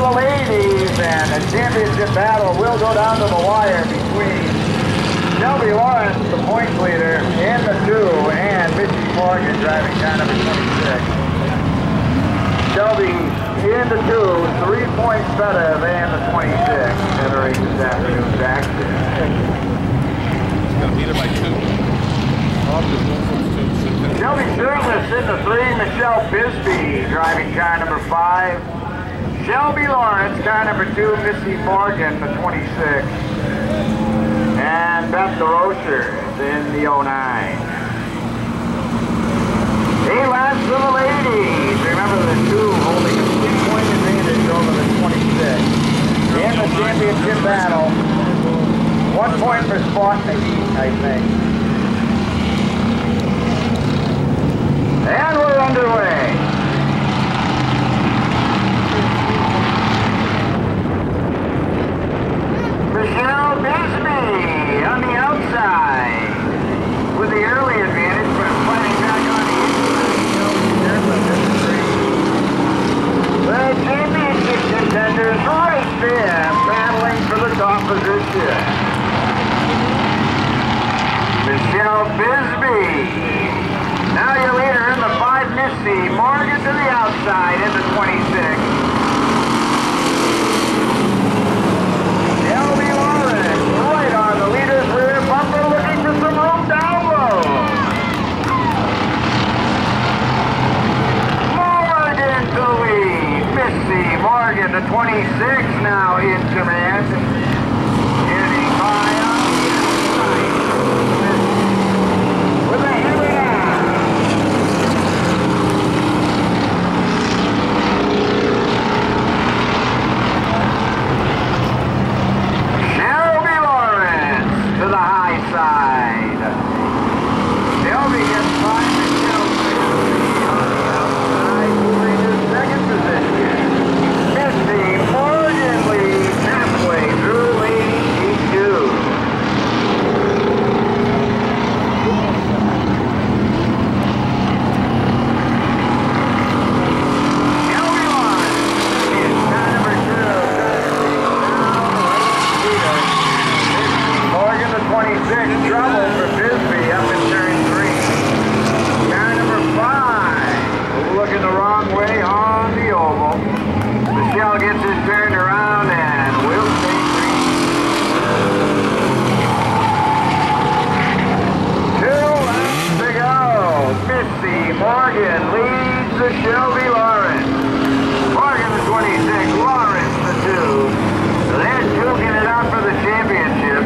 the ladies, and the championship battle will go down to the wire between Shelby Lawrence, the points leader, in the 2, and Missy Morgan driving car number 26. Shelby in the 2, 3 points better than the 26 entering this afternoon's action. He's going to beat her by 2. Shelby Shirtless in the 3, Michelle Bisbee driving car number 5. Shelby Lawrence, car number 2, Missy Morgan, the 26. And Beth DeRocher in the 09. 8 laps for the ladies. Remember the 2 holding a 3-point advantage over the 26. In the championship battle. 1 point for spot in the heat, I think. And we're underway. Michelle Bisbee on the outside with the early advantage, but fighting back on the inside. The championship contenders right there, battling for the top position. Michelle Bisbee. Now your leader in the 5, Missy Morgan to the outside in the 26. Shelby Lawrence right on the leader's rear bumper, looking for some room down low. Morgan to lead. Missy Morgan, the 26, now in command. Getting by on the inside. With a heavy down. Shelby Lawrence to the high side. Shelby gets by Michelle Bisbee on the outside, moving to second position. Missy Morgan leads halfway through lane T2. Shelby Lawrence is car number 2. Morgan, the 26, trouble for Bisbee up in turn 3. Car number 5, looking the wrong way on the oval. Michelle gets his turned around and will stay green. 2 laps to go. Missy Morgan leads the Shelby Lawrence. Morgan, the 26, Lawrence, the 2. They're duking it out for the championship.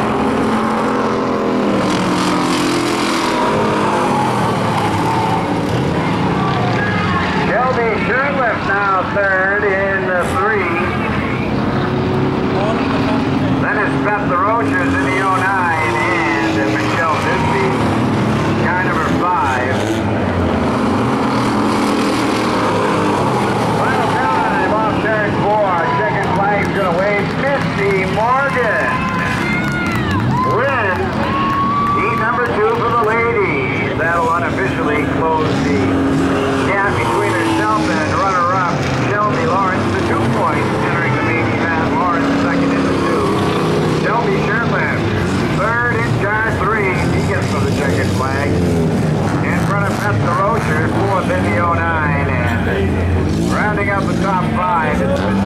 Shelby Shirtless now third in the 3. Then it's Beth DeRochers in the 09 and Michelle Bisbee, car number 5. Final time off turn 4. Second flag's going to wave. Missy Morgan wins heat number 2 for the ladies. That'll unofficially close the gap between herself and runner-up Shelby Lawrence to 2 points entering the main event. Lawrence second in the 2. Shelby Shirtless third in car 3. He gets for the checkered flag. In front of Beth DeRocher, fourth in the 09. And rounding out the top 5.